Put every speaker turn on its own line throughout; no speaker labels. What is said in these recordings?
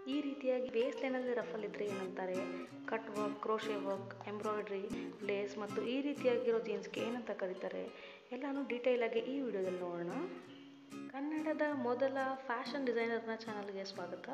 ಈ ರೀತಿಯಾಗಿ ವೇಸ್ಟ್ ಲೈನಲ್ಲಿ ರಫಲ್ ಇದ್ದರೆ ಏನಂತಾರೆ, cut work, crochet work, embroidery, lace ಮತ್ತು ಈ ರೀತಿಯಾಗಿರೋ ಜೀನ್ಸ್ಗೆ ಏನಂತ ಕರೀತಾರೆ ಎಲ್ಲನೂ ಡೀಟೇಲಾಗಿ ಈ ವಿಡಿಯೋದಲ್ಲಿ ನೋಡೋಣ. ಕನ್ನಡದ ಮೊದಲ ಫ್ಯಾಷನ್ ಡಿಸೈನರ್ನ ಚಾನಲ್ಗೆ ಸ್ವಾಗತ.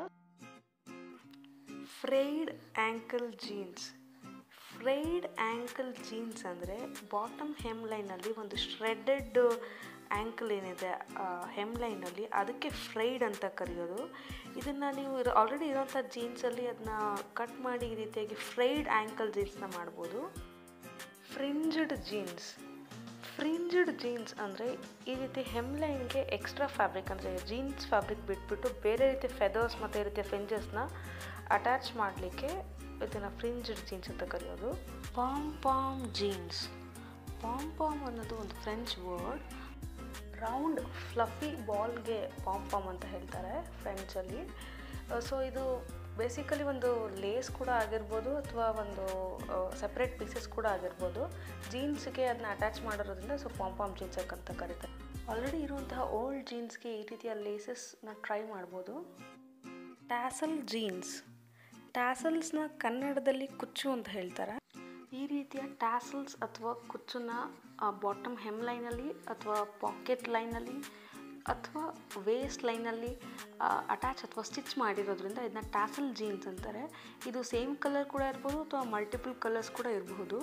Frayed ankle jeans. Frayed ankle jeans ಅಂದರೆ ಬಾಟಮ್ ಹೆಮ್ ಲೈನಲ್ಲಿ ಒಂದು ಶ್ರೆಡೆಡ್ ಆ್ಯಂಕಲ್ ಏನಿದೆ ಹೆಮ್ ಲೈನಲ್ಲಿ ಅದಕ್ಕೆ ಫ್ರೈಡ್ ಅಂತ ಕರೆಯೋದು. ಇದನ್ನು ನೀವು ಆಲ್ರೆಡಿ ಇರೋಂಥ ಜೀನ್ಸಲ್ಲಿ ಅದನ್ನ ಕಟ್ ಮಾಡಿ ಈ ರೀತಿಯಾಗಿ ಫ್ರೈಡ್ ಆ್ಯಂಕಲ್ ಜೀನ್ಸ್ನ ಮಾಡ್ಬೋದು. ಫ್ರಿಂಜ್ಡ್ ಜೀನ್ಸ್. ಫ್ರಿಂಜ್ಡ್ ಜೀನ್ಸ್ ಅಂದರೆ ಈ ರೀತಿ ಹೆಮ್ ಲೈನ್ಗೆ ಎಕ್ಸ್ಟ್ರಾ ಫ್ಯಾಬ್ರಿಕ್ ಅಂದರೆ ಜೀನ್ಸ್ ಫ್ಯಾಬ್ರಿಕ್ ಬಿಟ್ಬಿಟ್ಟು ಬೇರೆ ರೀತಿ ಫೆದರ್ಸ್ ಮತ್ತು ಈ ರೀತಿಯ ಫ್ರಿಂಜಸ್ನ ಅಟ್ಯಾಚ್ ಮಾಡಲಿಕ್ಕೆ ಇದನ್ನು ಫ್ರಿಂಜ್ಡ್ ಜೀನ್ಸ್ ಅಂತ ಕರೆಯೋದು. Palm jeans. ಪಾಮ್ ಅನ್ನೋದು ಒಂದು ಫ್ರೆಂಚ್ ವರ್ಡ್. ರೌಂಡ್ ಫ್ಲಫಿ ಬಾಲ್ಗೆ ಪಾಮ್ ಅಂತ ಹೇಳ್ತಾರೆ ಫ್ರೆಂಚಲ್ಲಿ. ಸೊ ಇದು ಬೇಸಿಕಲಿ ಒಂದು ಲೇಸ್ ಕೂಡ ಆಗಿರ್ಬೋದು ಅಥವಾ ಒಂದು ಸಪ್ರೇಟ್ ಪೀಸಸ್ ಕೂಡ ಆಗಿರ್ಬೋದು. ಜೀನ್ಸ್ಗೆ ಅದನ್ನ ಅಟ್ಯಾಚ್ ಮಾಡಿರೋದ್ರಿಂದ ಸೊ ಪಾಮ್ ಜೀನ್ಸ್ ಅಂತ ಕರೀತಾರೆ. ಆಲ್ರೆಡಿ ಇರುವಂತಹ ಓಲ್ಡ್ ಜೀನ್ಸ್ಗೆ ಈ ರೀತಿಯ ಲೇಸಸ್ನ ಟ್ರೈ ಮಾಡ್ಬೋದು. Tassel jeans. ಟ್ಯಾಸಲ್ಸ್ನ ಕನ್ನಡದಲ್ಲಿ ಕುಚ್ಚು ಅಂತ ಹೇಳ್ತಾರೆ. ಈ ರೀತಿಯ ಟ್ಯಾಸಲ್ಸ್ ಅಥವಾ ಕುಚ್ಚನ್ನ ಬಾಟಮ್ ಹೆಮ್ ಲೈನಲ್ಲಿ ಅಥವಾ ಪಾಕೆಟ್ ಲೈನಲ್ಲಿ ಅಥವಾ ವೇಸ್ಟ್ ಲೈನಲ್ಲಿ ಅಟ್ಯಾಚ್ ಅಥವಾ ಸ್ಟಿಚ್ ಮಾಡಿರೋದ್ರಿಂದ ಇದನ್ನ ಟ್ಯಾಸಲ್ ಜೀನ್ಸ್ ಅಂತಾರೆ. ಇದು ಸೇಮ್ ಕಲರ್ ಕೂಡ ಇರ್ಬೋದು ಅಥವಾ ಮಲ್ಟಿಪಲ್ ಕಲರ್ಸ್ ಕೂಡ ಇರಬಹುದು.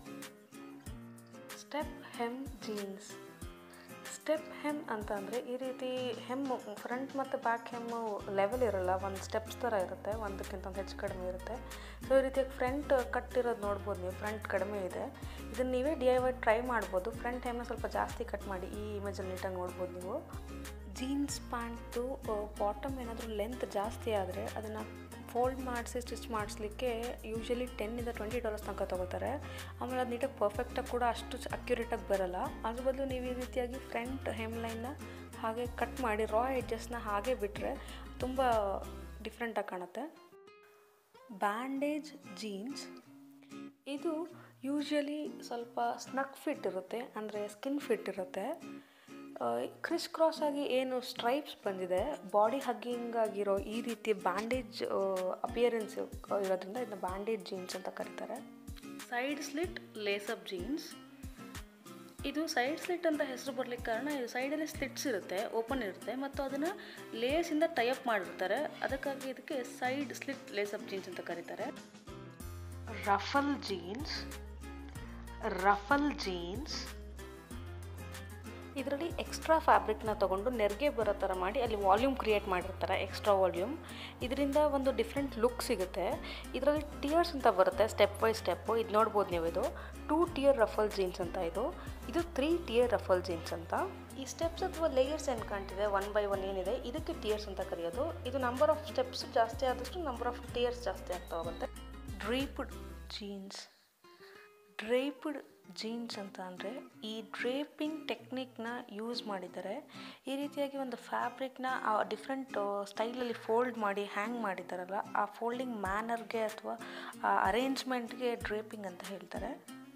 Step hem jeans. Step hem ಅಂತ ಅಂದರೆ ಈ ರೀತಿ ಹೆಮ್ಮು ಫ್ರಂಟ್ ಮತ್ತು ಬ್ಯಾಕ್ ಹೆಮ್ಮು ಲೆವೆಲ್ ಇರೋಲ್ಲ, ಒಂದು ಸ್ಟೆಪ್ಸ್ ಥರ ಇರುತ್ತೆ, ಒಂದಕ್ಕಿಂತ ಒಂದು ಹೆಚ್ಚು ಕಡಿಮೆ ಇರುತ್ತೆ. ಸೊ ಈ ರೀತಿಯಾಗಿ ಫ್ರಂಟ್ ಕಟ್ ಇರೋದು ನೋಡ್ಬೋದು ನೀವು, ಫ್ರಂಟ್ ಕಡಿಮೆ ಇದೆ. ಇದನ್ನು ನೀವೇ DIY ಟ್ರೈ ಮಾಡ್ಬೋದು. ಫ್ರಂಟ್ ಹೆಮ್ಮನ್ನ ಸ್ವಲ್ಪ ಜಾಸ್ತಿ ಕಟ್ ಮಾಡಿ ಈ ಇಮೇಜಲ್ಲಿ ನೀಟಾಗಿ ನೋಡ್ಬೋದು ನೀವು. ಜೀನ್ಸ್ ಪ್ಯಾಂಟು ಬಾಟಮ್ ಏನಾದರೂ ಲೆಂತ್ ಜಾಸ್ತಿ ಆದರೆ ಅದನ್ನು ಫೋಲ್ಡ್ ಮಾಡಿಸಿ ಸ್ಟಿಚ್ ಮಾಡಿಸ್ಲಿಕ್ಕೆ ಯೂಶ್ವಲಿ $10-20 ತನಕ ತೊಗೋತಾರೆ. ಆಮೇಲೆ ಅದು ನೀಟಾಗಿ ಪರ್ಫೆಕ್ಟಾಗಿ ಕೂಡ ಅಷ್ಟು ಅಕ್ಯುರೇಟಾಗಿ ಬರೋಲ್ಲ. ಅದ್ರ ಬದಲು ನೀವು ಈ ರೀತಿಯಾಗಿ ಫ್ರಂಟ್ ಹೆಮ್ ಲೈನ್ನ ಹಾಗೆ ಕಟ್ ಮಾಡಿ ರಾ ಎಡ್ಜಸ್ನ ಹಾಗೆ ಬಿಟ್ಟರೆ ತುಂಬ ಡಿಫ್ರೆಂಟಾಗಿ ಕಾಣುತ್ತೆ. Bandage jeans. ಇದು ಯೂಶ್ವಲಿ ಸ್ವಲ್ಪ ಸ್ನಕ್ ಫಿಟ್ ಇರುತ್ತೆ, ಅಂದರೆ ಸ್ಕಿನ್ ಫಿಟ್ ಇರುತ್ತೆ. ಕ್ರಿಸ್ ಕ್ರಾಸ್ ಆಗಿ ಏನು ಸ್ಟ್ರೈಪ್ಸ್ ಬಂದಿದೆ, ಬಾಡಿ ಹಗ್ಗಿಂಗ್ ಆಗಿರೋ ಈ ರೀತಿ ಬ್ಯಾಂಡೇಜ್ ಅಪಿಯರೆನ್ಸ್ ಇರೋದ್ರಿಂದ ಇದನ್ನ ಬ್ಯಾಂಡೇಜ್ ಜೀನ್ಸ್ ಅಂತ ಕರೀತಾರೆ. Side slit lace up jeans. ಇದು ಸೈಡ್ ಸ್ಲಿಟ್ ಅಂತ ಹೆಸರು ಬರಲಿಕ್ಕೆ ಕಾರಣ ಇದು ಸೈಡಲ್ಲಿ ಸ್ಲಿಟ್ಸ್ ಇರುತ್ತೆ, ಓಪನ್ ಇರುತ್ತೆ ಮತ್ತು ಅದನ್ನು ಲೇಸಿಂದ ಟೈಅಪ್ ಮಾಡಿರ್ತಾರೆ. ಅದಕ್ಕಾಗಿ ಇದಕ್ಕೆ ಸೈಡ್ ಸ್ಲಿಟ್ ಲೇಸಪ್ ಜೀನ್ಸ್ ಅಂತ ಕರೀತಾರೆ. Ruffle jeans. ರಫಲ್ ಜೀನ್ಸ್ ಇದರಲ್ಲಿ ಎಕ್ಸ್ಟ್ರಾ ಫ್ಯಾಬ್ರಿಕ್ನ ತೊಗೊಂಡು ನೆರಿಗೆ ಬರೋ ಥರ ಮಾಡಿ ಅಲ್ಲಿ ವಾಲ್ಯೂಮ್ ಕ್ರಿಯೇಟ್ ಮಾಡಿರ್ತಾರೆ, ಎಕ್ಸ್ಟ್ರಾ ವಾಲ್ಯೂಮ್. ಇದರಿಂದ ಒಂದು ಡಿಫ್ರೆಂಟ್ ಲುಕ್ ಸಿಗುತ್ತೆ. ಇದರಲ್ಲಿ ಟಿಯರ್ಸ್ ಅಂತ ಬರುತ್ತೆ, ಸ್ಟೆಪ್ ಬೈ ಸ್ಟೆಪ್ಪು. ಇದು ನೋಡ್ಬೋದು ನೀವು, ಇದು 2 ಟಿಯರ್ ರಫಲ್ ಜೀನ್ಸ್ ಅಂತ ಇದು 3 ಟಿಯರ್ ರಫಲ್ ಜೀನ್ಸ್ ಅಂತ. ಈ ಸ್ಟೆಪ್ಸ್ ಅಥವಾ ಲೇಯರ್ಸ್ ಏನು ಕಾಣ್ತಿದೆ 1 by 1 ಏನಿದೆ ಇದಕ್ಕೆ ಟಿಯರ್ಸ್ ಅಂತ ಕರೆಯೋದು. ಇದು ನಂಬರ್ ಆಫ್ ಸ್ಟೆಪ್ಸ್ ಜಾಸ್ತಿ ಆದಷ್ಟು ನಂಬರ್ ಆಫ್ ಟಿಯರ್ಸ್ ಜಾಸ್ತಿ ಆಗ್ತಾ ಹೋಗುತ್ತೆ. ಡ್ರೇಪ್ಡ್ ಜೀನ್ಸ್. ಡ್ರೇಪ್ಡ್ ಜೀನ್ಸ್ ಅಂತ ಅಂದರೆ ಈ ಡ್ರೇಪಿಂಗ್ ಟೆಕ್ನಿಕ್ನ ಯೂಸ್ ಮಾಡಿದ್ದಾರೆ. ಈ ರೀತಿಯಾಗಿ ಒಂದು ಫ್ಯಾಬ್ರಿಕ್ನ ಡಿಫ್ರೆಂಟ್ ಸ್ಟೈಲಲ್ಲಿ ಫೋಲ್ಡ್ ಮಾಡಿ ಹ್ಯಾಂಗ್ ಮಾಡಿದ್ದಾರಲ್ಲ, ಆ ಫೋಲ್ಡಿಂಗ್ ಮ್ಯಾನರ್ಗೆ ಅಥವಾ ಆ ಅರೇಂಜ್ಮೆಂಟ್ಗೆ ಡ್ರೇಪಿಂಗ್ ಅಂತ ಹೇಳ್ತಾರೆ.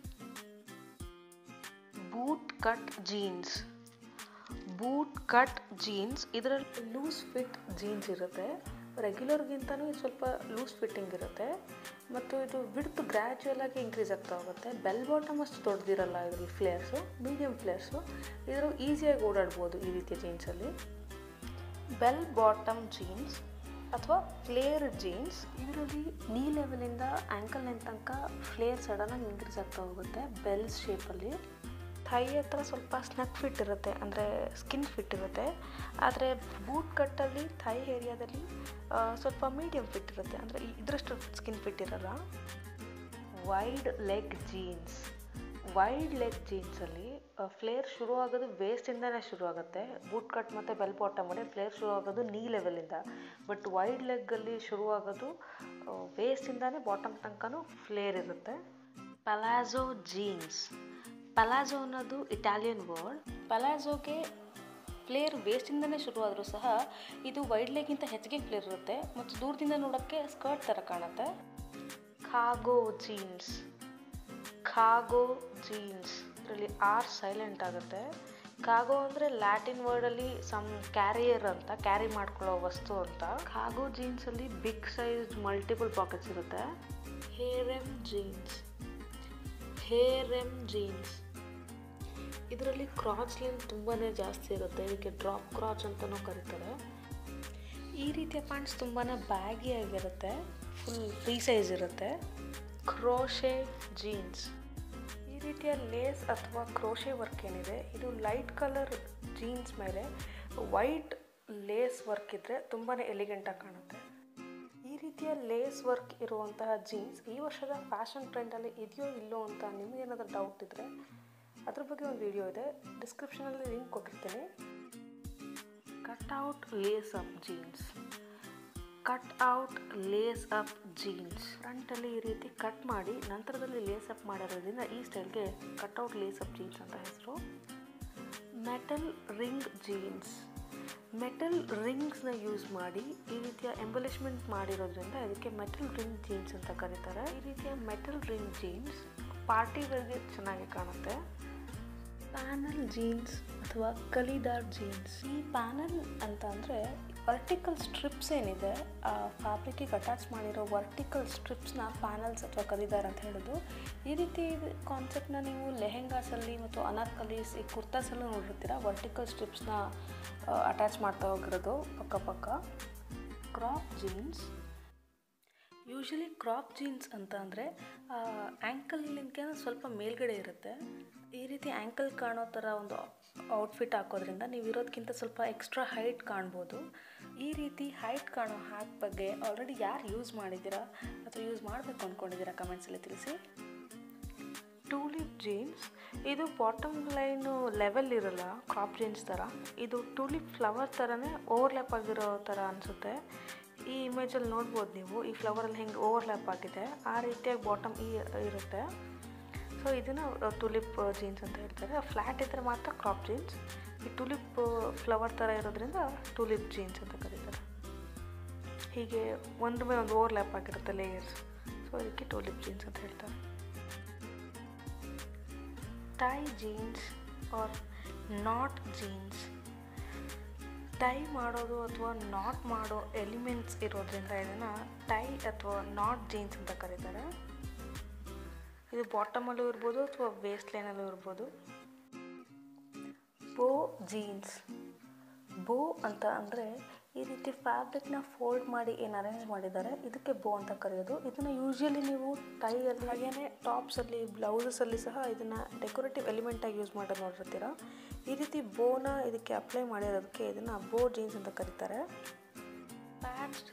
Boot cut jeans. Boot cut jeans ಇದರಲ್ಲಿ ಲೂಸ್ ಫಿಟ್ ಜೀನ್ಸ್ ಇರುತ್ತೆ. ರೆಗ್ಯುಲರ್ಗಿಂತಲೂ ಸ್ವಲ್ಪ ಲೂಸ್ ಫಿಟ್ಟಿಂಗ್ ಇರುತ್ತೆ ಮತ್ತು ಇದು ವಿಡ್ತ್ ಗ್ರ್ಯಾಜುಯಲ್ ಆಗಿ ಇನ್ಕ್ರೀಸ್ ಆಗ್ತಾ ಹೋಗುತ್ತೆ. ಬೆಲ್ ಬಾಟಮ್ ಅಷ್ಟು ದೊಡ್ಡದಿರಲ್ಲ ಇದರಲ್ಲಿ ಫ್ಲೇರ್ಸು, ಮೀಡಿಯಮ್ ಫ್ಲೇರ್ಸು. ಇದರಲ್ಲಿ ಈಸಿಯಾಗಿ ಓಡಾಡ್ಬೋದು ಈ ರೀತಿಯ ಜೀನ್ಸಲ್ಲಿ. ಬೆಲ್ ಬಾಟಮ್ ಜೀನ್ಸ್ ಅಥವಾ ಫ್ಲೇರ್ ಜೀನ್ಸ್. ಇದರಲ್ಲಿ ನೀ ಲೆವೆಲಿಂದ ಆ್ಯಂಕಲ್ ಲೆಂತ್ ತನಕ ಫ್ಲೇರ್ ಸಡನ್ನಾಗಿ ಇನ್ಕ್ರೀಸ್ ಆಗ್ತಾ ಹೋಗುತ್ತೆ ಬೆಲ್ಸ್ ಶೇಪಲ್ಲಿ. ಥೈ ಹತ್ರ ಸ್ವಲ್ಪ ಸ್ನಕ್ ಫಿಟ್ ಇರುತ್ತೆ, ಅಂದರೆ ಸ್ಕಿನ್ ಫಿಟ್ ಇರುತ್ತೆ. ಆದರೆ ಬೂಟ್ ಕಟ್ಟಲ್ಲಿ ಥೈ ಏರಿಯಾದಲ್ಲಿ ಸ್ವಲ್ಪ ಮೀಡಿಯಮ್ ಫಿಟ್ ಇರುತ್ತೆ, ಅಂದರೆ ಇದರಷ್ಟು ಸ್ಕಿನ್ ಫಿಟ್ ಇರಲ್ಲ. Wide leg jeans. Wide leg ಜೀನ್ಸಲ್ಲಿ ಫ್ಲೇರ್ ಶುರು ಆಗೋದು ವೇಸ್ಟಿಂದನೇ ಶುರು ಆಗುತ್ತೆ. ಬೂಟ್ ಕಟ್ ಮತ್ತು ಬೆಲ್ ಬಾಟಮಲ್ಲಿ ಫ್ಲೇರ್ ಶುರು ಆಗೋದು ನೀ ಲೆವೆಲಿಂದ. ಬಟ್ ವೈಡ್ ಲೆಗ್ಗಲ್ಲಿ ಶುರು ಆಗೋದು ವೇಸ್ಟಿಂದನೇ ಬಾಟಮ್ ತನಕನೂ ಫ್ಲೇರ್ ಇರುತ್ತೆ. Palazzo jeans. ಪಲಾಜೋ ಅನ್ನೋದು ಇಟಾಲಿಯನ್ ವರ್ಡ್. ಪಲಾಜೋಗೆ ಫ್ಲೇರ್ ವೇಸ್ಟಿಂದನೇ ಶುರು ಆದರೂ ಸಹ ಇದು ವೈಡ್ ಲೆಗ್ಗಿಂತ ಹೆಚ್ಚಿಗೆ ಫ್ಲೇರ್ ಇರುತ್ತೆ ಮತ್ತು ದೂರದಿಂದ ನೋಡೋಕ್ಕೆ ಸ್ಕರ್ಟ್ ಥರ ಕಾಣುತ್ತೆ. Cargo jeans. ಕಾರ್ಗೋ ಜೀನ್ಸ್ ಇದರಲ್ಲಿ ಆರ್ ಸೈಲೆಂಟ್ ಆಗುತ್ತೆ. ಕಾರ್ಗೋ ಅಂದರೆ ಲ್ಯಾಟಿನ್ ವರ್ಡಲ್ಲಿ ಸಮ್ ಕ್ಯಾರಿಯರ್ ಅಂತ, ಕ್ಯಾರಿ ಮಾಡ್ಕೊಳ್ಳೋ ವಸ್ತು ಅಂತ. ಕಾರ್ಗೋ ಜೀನ್ಸಲ್ಲಿ ಬಿಗ್ ಸೈಜ್ ಮಲ್ಟಿಪಲ್ ಪಾಕೆಟ್ಸ್ ಇರುತ್ತೆ. ಹೇರೆಮ್ ಜೀನ್ಸ್ ಇದರಲ್ಲಿ ಕ್ರಾಚ್ ಲೆಂತ್ ತುಂಬಾ ಜಾಸ್ತಿ ಇರುತ್ತೆ. ಇದಕ್ಕೆ ಡ್ರಾಪ್ ಕ್ರಾಚ್ ಅಂತಲೂ ಕರೀತಾರೆ. ಈ ರೀತಿಯ ಪ್ಯಾಂಟ್ಸ್ ತುಂಬಾ ಬ್ಯಾಗಿ ಆಗಿರುತ್ತೆ, ಫುಲ್ ಫ್ರೀ ಸೈಜ್ ಇರುತ್ತೆ. ಕ್ರೋಶೆ ಜೀನ್ಸ್, ಈ ರೀತಿಯ ಲೇಸ್ ಅಥವಾ ಕ್ರೋಶೆ ವರ್ಕ್ ಏನಿದೆ ಇದು ಲೈಟ್ ಕಲರ್ ಜೀನ್ಸ್ ಮೇಲೆ ವೈಟ್ ಲೇಸ್ ವರ್ಕ್ ಇದ್ದರೆ ತುಂಬಾ ಎಲಿಗೆಂಟಾಗಿ ಕಾಣುತ್ತೆ. ಈ ರೀತಿಯ ಲೇಸ್ ವರ್ಕ್ ಇರುವಂತಹ ಜೀನ್ಸ್ ಈ ವರ್ಷದ ಫ್ಯಾಷನ್ ಟ್ರೆಂಡಲ್ಲಿ ಇದೆಯೋ ಇಲ್ಲೋ ಅಂತ ನಿಮಗೇನಾದರೂ ಡೌಟ್ ಇದ್ದರೆ ಅದ್ರ ಬಗ್ಗೆ ಒಂದು ವಿಡಿಯೋ ಇದೆ, ಡಿಸ್ಕ್ರಿಪ್ಷನಲ್ಲಿ ಲಿಂಕ್ ಕೊಟ್ಟಿರ್ತೀನಿ. ಕಟ್ಔಟ್ ಲೇಸ್ ಅಪ್ ಜೀನ್ಸ್ ಫ್ರಂಟಲ್ಲಿ ಈ ರೀತಿ ಕಟ್ ಮಾಡಿ ನಂತರದಲ್ಲಿ ಲೇಸ್ ಅಪ್ ಮಾಡಿರೋದ್ರಿಂದ ಈ ಸ್ಟೈಲ್ಗೆ ಕಟ್ಔಟ್ ಲೇಸ್ ಅಪ್ ಜೀನ್ಸ್ ಅಂತ ಹೆಸರು. ಮೆಟಲ್ ರಿಂಗ್ಸ್ನ ಯೂಸ್ ಮಾಡಿ ಈ ರೀತಿಯ ಎಂಬಲಿಷ್ಮೆಂಟ್ ಮಾಡಿರೋದ್ರಿಂದ ಇದಕ್ಕೆ ಮೆಟಲ್ ರಿಂಗ್ ಜೀನ್ಸ್ ಅಂತ ಕರೀತಾರೆ. ಈ ರೀತಿಯ ಮೆಟಲ್ ರಿಂಗ್ ಜೀನ್ಸ್ ಪಾರ್ಟಿಗಳಿಗೆ ಚೆನ್ನಾಗಿ ಕಾಣುತ್ತೆ. ಪ್ಯಾನಲ್ ಜೀನ್ಸ್ ಅಥವಾ ಕಲಿದಾರ್ ಜೀನ್ಸ್, ಈ ಪ್ಯಾನಲ್ ಅಂತ ಅಂದರೆ ವರ್ಟಿಕಲ್ ಸ್ಟ್ರಿಪ್ಸ್ ಏನಿದೆ ಆ ಫ್ಯಾಬ್ರಿಕ್ಕಿಗೆ ಅಟ್ಯಾಚ್ ಮಾಡಿರೋ ವರ್ಟಿಕಲ್ ಸ್ಟ್ರಿಪ್ಸ್ನ ಪ್ಯಾನಲ್ಸ್ ಅಥವಾ ಕಲಿದಾರ್ ಅಂತ ಹೇಳೋದು. ಈ ರೀತಿ ಕಾನ್ಸೆಪ್ಟನ್ನ ನೀವು ಲೆಹೆಂಗಾಸಲ್ಲಿ ಮತ್ತು ಅನಾರ್ಕಲೀಸ್, ಈ ಕುರ್ತಾಸಲ್ಲೂ ನೋಡಿರ್ತೀರ. ವರ್ಟಿಕಲ್ ಸ್ಟ್ರಿಪ್ಸ್ನ ಅಟ್ಯಾಚ್ ಮಾಡ್ತಾ ಹೋಗಿರೋದು ಪಕ್ಕ. Crop jeans, usually crop jeans ಅಂತ ಅಂದರೆ ಆ್ಯಂಕಲ್ಗೆ ಸ್ವಲ್ಪ ಮೇಲ್ಗಡೆ ಇರುತ್ತೆ. ಈ ರೀತಿ ಆ್ಯಂಕಲ್ ಕಾಣೋ ಥರ ಒಂದು ಔಟ್ಫಿಟ್ ಹಾಕೋದ್ರಿಂದ ನೀವು ಇರೋದಕ್ಕಿಂತ ಸ್ವಲ್ಪ ಎಕ್ಸ್ಟ್ರಾ ಹೈಟ್ ಕಾಣ್ಬೋದು. ಈ ರೀತಿ ಹೈಟ್ ಕಾಣೋ ಹ್ಯಾಕ್ ಬಗ್ಗೆ ಆಲ್ರೆಡಿ ಯಾರು ಯೂಸ್ ಮಾಡಿದ್ದೀರಾ ಅಥವಾ ಯೂಸ್ ಮಾಡಬೇಕು ಅಂದ್ಕೊಂಡಿದ್ದೀರಾ ಕಮೆಂಟ್ಸಲ್ಲಿ ತಿಳಿಸಿ. ಟೂಲಿಪ್ ಜೀನ್ಸ್, ಇದು ಬಾಟಮ್ ಲೈನು ಲೆವೆಲ್ ಇರಲ್ಲ ಕ್ರಾಪ್ ಜೀನ್ಸ್ ಥರ. ಇದು ಟೂಲಿಪ್ ಫ್ಲವರ್ ಥರನೇ ಓವರ್ಲ್ಯಾಪ್ ಆಗಿರೋ ಥರ ಅನಿಸುತ್ತೆ. ಈ ಇಮೇಜಲ್ಲಿ ನೋಡ್ಬೋದು ನೀವು, ಈ ಫ್ಲವರಲ್ಲಿ ಹೆಂಗೆ ಓವರ್ಲ್ಯಾಪ್ ಆಗಿದೆ ಆ ರೀತಿಯಾಗಿ ಬಾಟಮ್ ಇರುತ್ತೆ. ಸೊ ಇದನ್ನು ಟುಲಿಪ್ ಜೀನ್ಸ್ ಅಂತ ಹೇಳ್ತಾರೆ. ಫ್ಲ್ಯಾಟ್ ಇದ್ದರೆ ಮಾತ್ರ ಕ್ರಾಪ್ ಜೀನ್ಸ್. ಈ ಟುಲಿಪ್ ಫ್ಲವರ್ ಥರ ಇರೋದ್ರಿಂದ ಟುಲಿಪ್ ಜೀನ್ಸ್ ಅಂತ ಕರೀತಾರೆ. ಹೀಗೆ ಒಂದು ಮೇಲೆ ಒಂದು ಓವರ್ಲ್ಯಾಪ್ ಆಗಿರುತ್ತೆ ಲೇಯರ್ಸ್, ಸೊ ಅದಕ್ಕೆ ಟುಲಿಪ್ ಜೀನ್ಸ್ ಅಂತ ಹೇಳ್ತಾರೆ. Tie jeans or knot jeans, tie ಮಾಡೋದು ಅಥವಾ ನಾಟ್ ಮಾಡೋ ಎಲಿಮೆಂಟ್ಸ್ ಇರೋದ್ರಿಂದ ಇದನ್ನು ಟೈ ಅಥವಾ ನಾಟ್ ಜೀನ್ಸ್ ಅಂತ ಕರೀತಾರೆ. ಇದು ಬಾಟಮಲ್ಲೂ ಇರ್ಬೋದು ಅಥವಾ ವೇಸ್ಟ್ ಲೈನಲ್ಲೂ ಇರ್ಬೋದು. ಬೋ ಜೀನ್ಸ್, ಬೋ ಅಂತ ಅಂದರೆ ಈ ರೀತಿ ಫ್ಯಾಬ್ರಿಕ್ನ ಫೋಲ್ಡ್ ಮಾಡಿ ಏನು ಅರೇಂಜ್ ಮಾಡಿದ್ದಾರೆ ಇದಕ್ಕೆ ಬೋ ಅಂತ ಕರೆಯೋದು. ಇದನ್ನು ಯೂಶ್ವಲಿ ನೀವು ಟೈಯಲ್ಲಿ ಹಾಗೇ ಟಾಪ್ಸಲ್ಲಿ ಬ್ಲೌಸಸಲ್ಲಿ ಸಹ ಇದನ್ನು ಡೆಕೋರೇಟಿವ್ ಎಲಿಮೆಂಟಾಗಿ ಯೂಸ್ ಮಾಡೋದು ನೋಡಿರ್ತೀರ. ಈ ರೀತಿ ಬೋನ ಇದಕ್ಕೆ ಅಪ್ಲೈ ಮಾಡಿರೋದಕ್ಕೆ ಇದನ್ನು ಬೋ ಜೀನ್ಸ್ ಅಂತ ಕರೀತಾರೆ. ಪ್ಯಾಚ್ಡ್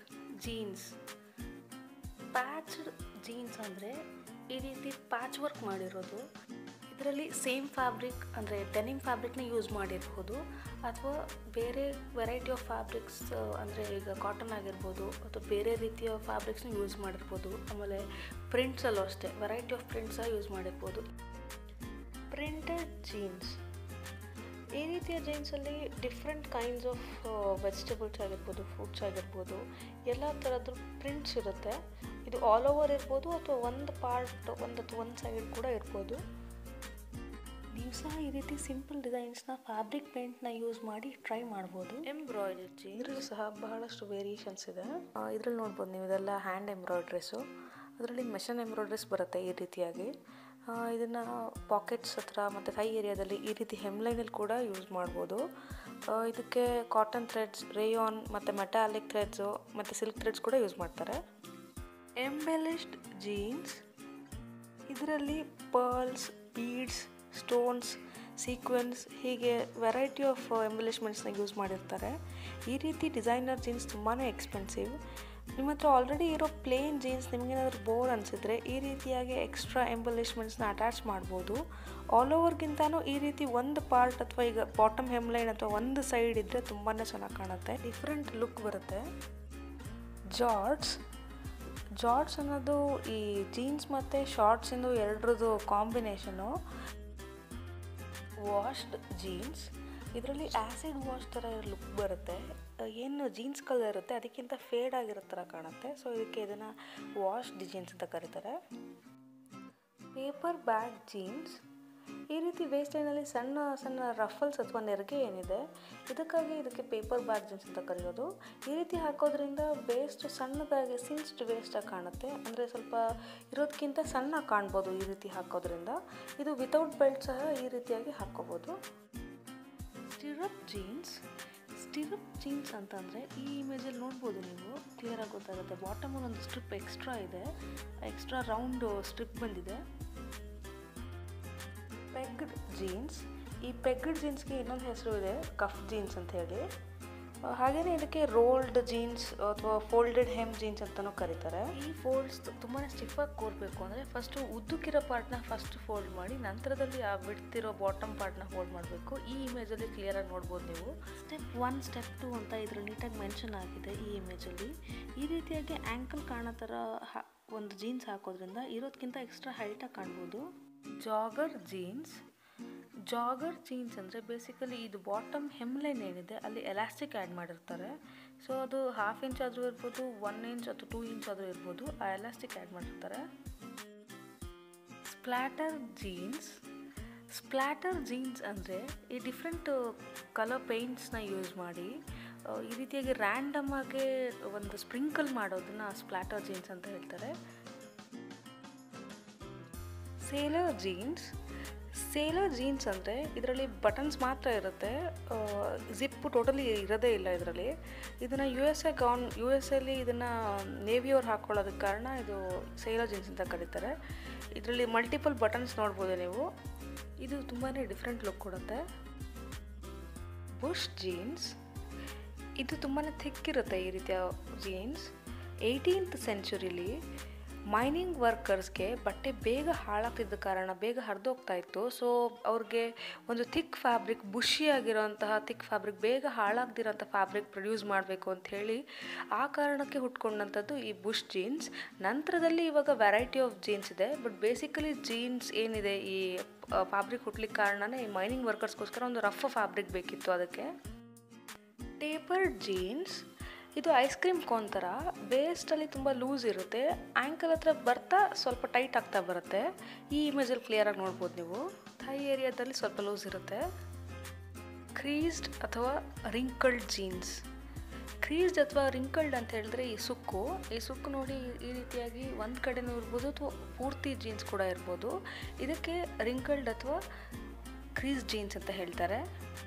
ಜೀನ್ಸ್ ಅಂದರೆ ಈ ರೀತಿ ಪ್ಯಾಚ್ ವರ್ಕ್ ಮಾಡಿರೋದು. ಇದರಲ್ಲಿ ಸೇಮ್ ಫ್ಯಾಬ್ರಿಕ್ ಅಂದರೆ ಡೆನಿಮ್ ಫ್ಯಾಬ್ರಿಕ್ನ ಯೂಸ್ ಮಾಡಿರ್ಬೋದು ಅಥವಾ ಬೇರೆ ವೆರೈಟಿ ಆಫ್ ಫ್ಯಾಬ್ರಿಕ್ಸ್ ಅಂದರೆ ಈಗ ಕಾಟನ್ ಆಗಿರ್ಬೋದು ಅಥವಾ ಬೇರೆ ರೀತಿಯ ಫ್ಯಾಬ್ರಿಕ್ಸ್ನ ಯೂಸ್ ಮಾಡಿರ್ಬೋದು. ಆಮೇಲೆ ಪ್ರಿಂಟ್ಸಲ್ಲೂ ಅಷ್ಟೇ ವೆರೈಟಿ ಆಫ್ ಪ್ರಿಂಟ್ಸ ಯೂಸ್ ಮಾಡಿರ್ಬೋದು. ಪ್ರಿಂಟೆಡ್ ಜೀನ್ಸ್, ಈ ರೀತಿಯ ಜೀನ್ಸಲ್ಲಿ ಡಿಫ್ರೆಂಟ್ ಕೈಂಡ್ಸ್ ಆಫ್ ವೆಜಿಟೇಬಲ್ಸ್ ಆಗಿರ್ಬೋದು, ಫ್ರೂಟ್ಸ್ ಆಗಿರ್ಬೋದು, ಎಲ್ಲ ಥರದ್ದು ಪ್ರಿಂಟ್ಸ್ ಇರುತ್ತೆ. ಇದು ಆಲ್ ಓವರ್ ಇರ್ಬೋದು ಅಥವಾ ಒಂದು ಪಾರ್ಟ್ ಒಂದು ಸೈಡ್ ಕೂಡ ಇರ್ಬೋದು. ನೀವು ಸಹ ಈ ರೀತಿ ಸಿಂಪಲ್ ಡಿಸೈನ್ಸ್ನ ಫ್ಯಾಬ್ರಿಕ್ ಪೇಂಟ್ನ ಯೂಸ್ ಮಾಡಿ ಟ್ರೈ ಮಾಡ್ಬೋದು. ಎಂಬ್ರಾಯ್ಡರಿ ಇದರಲ್ಲೂ ಸಹ ಬಹಳಷ್ಟು ವೇರಿಯೇಷನ್ಸ್ ಇದೆ. ಇದರಲ್ಲಿ ನೋಡ್ಬೋದು ನೀವು, ಇದೆಲ್ಲ ಹ್ಯಾಂಡ್ ಎಂಬ್ರಾಯ್ಡ್ರೀಸು. ಅದರಲ್ಲಿ ಮೆಷನ್ ಎಂಬ್ರಾಯ್ಡ್ರೀಸ್ ಬರುತ್ತೆ ಈ ರೀತಿಯಾಗಿ. ಇದನ್ನು ಪಾಕೆಟ್ಸ್ ಹತ್ರ ಮತ್ತು ಕೈ ಏರಿಯಾದಲ್ಲಿ ಈ ರೀತಿ ಹೆಮ್ಲೈನಲ್ಲಿ ಕೂಡ ಯೂಸ್ ಮಾಡ್ಬೋದು. ಇದಕ್ಕೆ ಕಾಟನ್ ಥ್ರೆಡ್ಸ್, ರೇಯಾನ್ ಮತ್ತು ಮೆಟಾಲಿಕ್ ಥ್ರೆಡ್ಸು ಮತ್ತು ಸಿಲ್ಕ್ ಥ್ರೆಡ್ಸ್ ಕೂಡ ಯೂಸ್ ಮಾಡ್ತಾರೆ. ಎಂಬೆಲಿಶ್ಡ್ ಜೀನ್ಸ್, ಇದರಲ್ಲಿ ಪರ್ಲ್ಸ್, ಬೀಡ್ಸ್, ಸ್ಟೋನ್ಸ್, ಸೀಕ್ವೆನ್ಸ್ ಹೀಗೆ ವೆರೈಟಿ ಆಫ್ ಎಂಬಲಿಷ್ಮೆಂಟ್ಸ್ನ ಯೂಸ್ ಮಾಡಿರ್ತಾರೆ. ಈ ರೀತಿ ಡಿಸೈನರ್ ಜೀನ್ಸ್ ತುಂಬಾ ಎಕ್ಸ್ಪೆನ್ಸಿವ್. ನಿಮ್ಮ ಹತ್ರ ಆಲ್ರೆಡಿ ಇರೋ ಪ್ಲೇನ್ ಜೀನ್ಸ್ ನಿಮಗೇನಾದರೂ ಬೋರ್ ಅನಿಸಿದ್ರೆ ಈ ರೀತಿಯಾಗಿ ಎಕ್ಸ್ಟ್ರಾ ಎಂಬಲಿಷ್ಮೆಂಟ್ಸ್ನ ಅಟ್ಯಾಚ್ ಮಾಡ್ಬೋದು. ಆಲ್ ಓವರ್ಗಿಂತನೂ ಈ ರೀತಿ ಒಂದು ಪಾರ್ಟ್ ಅಥವಾ ಈಗ ಬಾಟಮ್ ಹೆಮ್ಲೈನ್ ಅಥವಾ ಒಂದು ಸೈಡ್ ಇದ್ದರೆ ತುಂಬಾ ಚೆನ್ನಾಗಿ ಕಾಣುತ್ತೆ, ಡಿಫ್ರೆಂಟ್ ಲುಕ್ ಬರುತ್ತೆ. ಜಾರ್ಟ್ಸ್ ಅನ್ನೋದು ಈ ಜೀನ್ಸ್ ಮತ್ತು ಶಾರ್ಟ್ಸಿಂದು ಎರಡರದ್ದು ಕಾಂಬಿನೇಷನು. ವಾಶ್ಡ್ ಜೀನ್ಸ್, ಇದರಲ್ಲಿ ಆ್ಯಸಿಡ್ ವಾಶ್ ಥರ ಲುಕ್ ಬರುತ್ತೆ. ಏನು ಜೀನ್ಸ್ ಕಲರ್ ಇರುತ್ತೆ ಅದಕ್ಕಿಂತ ಫೇಡ್ ಆಗಿರೋ ಥರ ಕಾಣುತ್ತೆ. ಸೊ ಇದಕ್ಕೆ ಇದನ್ನು ವಾಶ್ಡ್ ಜೀನ್ಸ್ ಅಂತ ಕರೀತಾರೆ. ಪೇಪರ್ ಬ್ಯಾಗ್ ಜೀನ್ಸ್, ಈ ರೀತಿ ವೇಸ್ಟ್ ಲೈನಲ್ಲಿ ಸಣ್ಣ ಸಣ್ಣ ರಫಲ್ಸ್ ಅಥವಾ ನೆರಿಗೆ ಏನಿದೆ, ಇದಕ್ಕಾಗಿ ಇದಕ್ಕೆ ಪೇಪರ್ ಬ್ಯಾಗ್ ಜೀನ್ಸ್ ಅಂತ ಕರೆಯೋದು. ಈ ರೀತಿ ಹಾಕೋದ್ರಿಂದ ವೇಸ್ಟ್ ಸಣ್ಣದಾಗಿ ಸಿನ್ಸ್ಡ್ ವೇಸ್ಟಾಗಿ ಕಾಣುತ್ತೆ, ಅಂದರೆ ಸ್ವಲ್ಪ ಇರೋದಕ್ಕಿಂತ ಸಣ್ಣ ಕಾಣ್ಬೋದು ಈ ರೀತಿ ಹಾಕೋದ್ರಿಂದ. ಇದು ವಿತೌಟ್ ಬೆಲ್ಟ್ ಸಹ ಈ ರೀತಿಯಾಗಿ ಹಾಕ್ಕೋಬೋದು. ಸ್ಟಿರಪ್ ಜೀನ್ಸ್ ಅಂತಂದರೆ ಈ ಇಮೇಜಲ್ಲಿ ನೋಡ್ಬೋದು ನೀವು, ಕ್ಲಿಯರಾಗಿ ಗೊತ್ತಾಗುತ್ತೆ. ಬಾಟಮಲ್ಲಿ ಒಂದು ಸ್ಟ್ರಿಪ್ ಎಕ್ಸ್ಟ್ರಾ ಇದೆ, ಎಕ್ಸ್ಟ್ರಾ ರೌಂಡ್ ಸ್ಟ್ರಿಪ್ ಬಂದಿದೆ. ಪೆಗ್ಡ್ ಜೀನ್ಸ್, ಈ ಪೆಗ್ಡ್ ಜೀನ್ಸ್ಗೆ ಇನ್ನೊಂದು ಹೆಸರು ಇದೆ, ಕಫ್ ಜೀನ್ಸ್ ಅಂತ ಹೇಳಿ. ಹಾಗೆಯೇ ಇದಕ್ಕೆ ರೋಲ್ಡ್ ಜೀನ್ಸ್ ಅಥವಾ ಫೋಲ್ಡೆಡ್ ಹೆಮ್ ಜೀನ್ಸ್ ಅಂತಲೂ ಕರೀತಾರೆ. ಈ ಫೋಲ್ಡ್ಸ್ ತುಂಬಾ ಸ್ಟಿಫಾಗಿ ಕೋರ್ಬೇಕು ಅಂದರೆ ಫಸ್ಟು ಉದ್ದಕ್ಕಿರೋ ಪಾರ್ಟ್ನ ಫಸ್ಟ್ ಫೋಲ್ಡ್ ಮಾಡಿ ನಂತರದಲ್ಲಿ ಆ ಬಿಡ್ತಿರೋ ಬಾಟಮ್ ಪಾರ್ಟ್ನ ಫೋಲ್ಡ್ ಮಾಡಬೇಕು. ಈ ಇಮೇಜಲ್ಲಿ ಕ್ಲಿಯರಾಗಿ ನೋಡ್ಬೋದು ನೀವು. ಸ್ಟೆಪ್ 1, ಸ್ಟೆಪ್ 2 ಅಂತ ಇದ್ರ ನೀಟಾಗಿ ಮೆನ್ಷನ್ ಆಗಿದೆ ಈ ಇಮೇಜಲ್ಲಿ. ಈ ರೀತಿಯಾಗಿ ಆ್ಯಂಕಲ್ ಕಾಣೋ ಥರ ಒಂದು ಜೀನ್ಸ್ ಹಾಕೋದ್ರಿಂದ ಇರೋದಕ್ಕಿಂತ ಎಕ್ಸ್ಟ್ರಾ ಹೈಟಾಗಿ ಕಾಣ್ಬೋದು. ಜಾಗರ್ ಜೀನ್ಸ್ ಅಂದರೆ ಬೇಸಿಕಲಿ ಇದು ಬಾಟಮ್ ಹೆಮ್ಲೈನ್ ಏನಿದೆ ಅಲ್ಲಿ ಎಲಾಸ್ಟಿಕ್ ಆ್ಯಡ್ ಮಾಡಿರ್ತಾರೆ. ಸೊ ಅದು 1/2 ಇಂಚ್ ಆದರೂ ಇರ್ಬೋದು, 1 ಇಂಚ್ ಅಥವಾ 2 ಇಂಚ್ ಆದರೂ ಇರ್ಬೋದು, ಆ ಎಲಾಸ್ಟಿಕ್ ಆ್ಯಡ್ ಮಾಡಿರ್ತಾರೆ. ಸ್ಪ್ಲ್ಯಾಟರ್ ಜೀನ್ಸ್ ಅಂದರೆ ಈ ಡಿಫ್ರೆಂಟ್ ಕಲರ್ ಪೇಂಟ್ಸ್ನ ಯೂಸ್ ಮಾಡಿ ಈ ರೀತಿಯಾಗಿ ರ್ಯಾಂಡಮ್ ಆಗಿ ಒಂದು ಸ್ಪ್ರಿಂಕಲ್ ಮಾಡೋದನ್ನ ಸ್ಪ್ಲ್ಯಾಟರ್ ಜೀನ್ಸ್ ಅಂತ ಹೇಳ್ತಾರೆ. ಸೇಲರ್ ಜೀನ್ಸ್ ಅಂದರೆ ಇದರಲ್ಲಿ ಬಟನ್ಸ್ ಮಾತ್ರ ಇರುತ್ತೆ, ಜಿಪ್ಪು ಟೋಟಲಿ ಇರೋದೇ ಇಲ್ಲ ಇದರಲ್ಲಿ. ಇದನ್ನು ಯು ಎಸ್ ಅಲ್ಲಿ ಇದನ್ನು ನೇವಿಯವ್ರು ಹಾಕ್ಕೊಳ್ಳೋದಕ್ಕೆ ಕಾರಣ ಇದು ಸೇಲರ್ ಜೀನ್ಸ್ ಅಂತ ಕರೀತಾರೆ. ಇದರಲ್ಲಿ ಮಲ್ಟಿಪಲ್ ಬಟನ್ಸ್ ನೋಡ್ಬೋದು ನೀವು. ಇದು ತುಂಬಾ ಡಿಫ್ರೆಂಟ್ ಲುಕ್ ಕೊಡುತ್ತೆ. ಬುಷ್ ಜೀನ್ಸ್, ಇದು ತುಂಬಾ ಥಿಕ್ ಇರುತ್ತೆ ಈ ರೀತಿಯ ಜೀನ್ಸ್. 18th ಸೆಂಚುರಿಲಿ ಮೈನಿಂಗ್ ವರ್ಕರ್ಸ್ಗೆ ಬಟ್ಟೆ ಬೇಗ ಹಾಳಾಗ್ತಿದ್ದ ಕಾರಣ ಬೇಗ ಹರಿದೋಗ್ತಾ ಇತ್ತು. ಸೊ ಅವ್ರಿಗೆ ಒಂದು ಥಿಕ್ ಫ್ಯಾಬ್ರಿಕ್, ಬುಷಿಯಾಗಿರೋಂತಹ ಥಿಕ್ ಫ್ಯಾಬ್ರಿಕ್, ಬೇಗ ಹಾಳಾಗ್ದಿರೋಂಥ ಫ್ಯಾಬ್ರಿಕ್ ಪ್ರೊಡ್ಯೂಸ್ ಮಾಡಬೇಕು ಅಂಥೇಳಿ ಆ ಕಾರಣಕ್ಕೆ ಹುಟ್ಕೊಂಡಂಥದ್ದು ಈ ಬುಷ್ ಜೀನ್ಸ್. ನಂತರದಲ್ಲಿ ಇವಾಗ ವೆರೈಟಿ ಆಫ್ ಜೀನ್ಸ್ ಇದೆ, ಬಟ್ ಬೇಸಿಕಲಿ ಜೀನ್ಸ್ ಏನಿದೆ ಈ ಫ್ಯಾಬ್ರಿಕ್ ಹುಟ್ಲಿಕ್ಕೆ ಕಾರಣನೇ ಈ ಮೈನಿಂಗ್ ವರ್ಕರ್ಸ್ಗೋಸ್ಕರ ಒಂದು ರಫ್ ಫ್ಯಾಬ್ರಿಕ್ ಬೇಕಿತ್ತು ಅದಕ್ಕೆ. ಟೇಪರ್ಡ್ ಜೀನ್ಸ್, ಇದು ಐಸ್ ಕ್ರೀಮ್ ಕೋನ್ ಥರ ಬೇಸ್ಟಲ್ಲಿ ತುಂಬ ಲೂಸ್ ಇರುತ್ತೆ, ಆ್ಯಂಕಲ್ ಹತ್ರ ಬರ್ತಾ ಸ್ವಲ್ಪ ಟೈಟ್ ಆಗ್ತಾ ಬರುತ್ತೆ. ಈ ಇಮೇಜಲ್ಲಿ ಕ್ಲಿಯರಾಗಿ ನೋಡ್ಬೋದು ನೀವು. ಥೈ ಏರಿಯಾದಲ್ಲಿ ಸ್ವಲ್ಪ ಲೂಸ್ ಇರುತ್ತೆ. ಕ್ರೀಸ್ಡ್ ಅಥವಾ ರಿಂಕಲ್ಡ್ ಜೀನ್ಸ್. ಕ್ರೀಸ್ಡ್ ಅಥವಾ ರಿಂಕಲ್ಡ್ ಅಂತ ಹೇಳಿದ್ರೆ ಈ ಸುಕ್ಕು ನೋಡಿ ಈ ರೀತಿಯಾಗಿ ಒಂದು ಕಡೆನೂ ಇರ್ಬೋದು ಅಥವಾ ಪೂರ್ತಿ ಜೀನ್ಸ್ ಕೂಡ ಇರ್ಬೋದು. ಇದಕ್ಕೆ ರಿಂಕಲ್ಡ್ ಅಥವಾ ಕ್ರೀಸ್ಡ್ ಜೀನ್ಸ್ ಅಂತ ಹೇಳ್ತಾರೆ.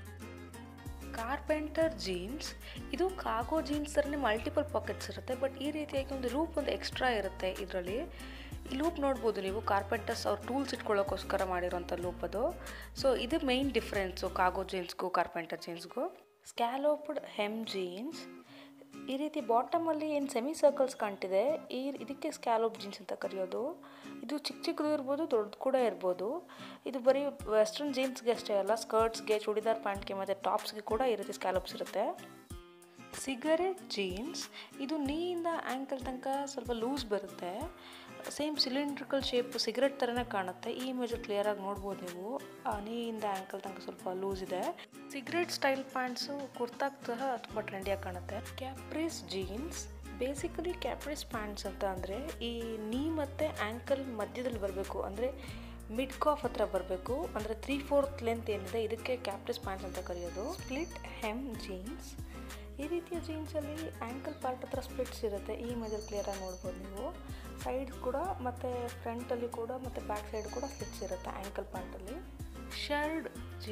ಕಾರ್ಪೆಂಟರ್ ಜೀನ್ಸ್, ಇದು ಕಾರ್ಗೋ ಜೀನ್ಸ್ ಥರನೇ ಮಲ್ಟಿಪಲ್ ಪಾಕೆಟ್ಸ್ ಇರುತ್ತೆ, ಬಟ್ ಈ ರೀತಿಯಾಗಿ ಒಂದು ಲೂಪ್ ಒಂದು ಎಕ್ಸ್ಟ್ರಾ ಇರುತ್ತೆ ಇದರಲ್ಲಿ. ಈ ಲೂಪ್ ನೋಡ್ಬೋದು ನೀವು, ಕಾರ್ಪೆಂಟರ್ಸ್ ಅವ್ರ ಟೂಲ್ಸ್ ಇಟ್ಕೊಳ್ಳೋಕ್ಕೋಸ್ಕರ ಮಾಡಿರೋಂಥ ಲೂಪ್ ಅದು. ಸೊ ಇದು ಮೇನ್ ಡಿಫ್ರೆನ್ಸು ಕಾರ್ಗೋ ಜೀನ್ಸ್ಗೂ ಕಾರ್ಪೆಂಟರ್ ಜೀನ್ಸ್ಗೂ. ಸ್ಕ್ಯಾಲೋಪ್ಡ್ ಹೆಮ್ ಜೀನ್ಸ್, ಈ ರೀತಿ ಬಾಟಮಲ್ಲಿ ಏನು ಸೆಮಿ ಸರ್ಕಲ್ಸ್ ಕಾಣ್ತಿದೆ, ಇದಕ್ಕೆ ಸ್ಕ್ಯಾಲೋಪ್ ಜೀನ್ಸ್ ಅಂತ ಕರೆಯೋದು. ಇದು ಚಿಕ್ಕದು ಇರ್ಬೋದು, ದೊಡ್ಡದು ಕೂಡ ಇರ್ಬೋದು. ಇದು ಬರೀ ವೆಸ್ಟರ್ನ್ ಜೀನ್ಸ್ಗೆ ಅಷ್ಟೇ ಅಲ್ಲ, ಸ್ಕರ್ಟ್ಸ್ಗೆ, ಚೂಡಿದಾರ್ ಪ್ಯಾಂಟ್ಗೆ ಮತ್ತು ಟಾಪ್ಸ್ಗೆ ಕೂಡ ಈ ರೀತಿ ಸ್ಕ್ಯಾಲೋಪ್ಸ್ ಇರುತ್ತೆ. ಸಿಗರೆಟ್ ಜೀನ್ಸ್, ಇದು ನೀಯಿಂದ ಆ್ಯಂಕಲ್ ತನಕ ಸ್ವಲ್ಪ ಲೂಸ್ ಬರುತ್ತೆ, ಸೇಮ್ ಸಿಲಿಂಡ್ರಿಕಲ್ ಶೇಪ್ ಸಿಗರೆಟ್ ಥರನೇ ಕಾಣುತ್ತೆ. ಈ ಇಮೇಜ್ ಕ್ಲಿಯರಾಗಿ ನೋಡ್ಬೋದು ನೀವು, ನೀಯಿಂದ ಆ್ಯಂಕಲ್ ತನಕ ಸ್ವಲ್ಪ ಲೂಸ್ ಇದೆ. ಸಿಗರೆಟ್ ಸ್ಟೈಲ್ ಪ್ಯಾಂಟ್ಸು ಕುರ್ತಾಗ್ ಸಹ ತುಂಬ ಟ್ರೆಂಡಿಯಾಗಿ ಕಾಣುತ್ತೆ. Capris jeans, basically capris pants ಅಂತ ಅಂದರೆ ಈ ನೀ ಮತ್ತು ಆ್ಯಂಕಲ್ ಮಧ್ಯದಲ್ಲಿ ಬರಬೇಕು, ಅಂದರೆ ಮಿಡ್ ಕಾಫ್ ಹತ್ರ ಬರಬೇಕು, ಅಂದರೆ 3/4 ಲೆಂತ್ ಏನಿದೆ ಇದಕ್ಕೆ ಕ್ಯಾಪ್ರಿಸ್ ಪ್ಯಾಂಟ್ಸ್ ಅಂತ ಕರೆಯೋದು. ಸ್ಪ್ಲಿಟ್ ಹೆಮ್ ಜೀನ್ಸ್, ಈ ರೀತಿಯ ಜೀನ್ಸಲ್ಲಿ ಆ್ಯಂಕಲ್ ಪಾರ್ಟ್ ಹತ್ರ ಸ್ಪ್ಲಿಟ್ಸ್ ಇರುತ್ತೆ. ಈ ಇಮೇಜಲ್ಲಿ ಕ್ಲಿಯರಾಗಿ ನೋಡ್ಬೋದು ನೀವು. ಸೈಡ್ ಕೂಡ ಮತ್ತು ಫ್ರಂಟಲ್ಲಿ ಕೂಡ ಮತ್ತು ಬ್ಯಾಕ್ ಸೈಡ್ ಕೂಡ ಸ್ಲಿಟ್ಸ್ ಇರುತ್ತೆ ಆ್ಯಂಕಲ್ ಪಾರ್ಟಲ್ಲಿ. ಶರ್ಡ್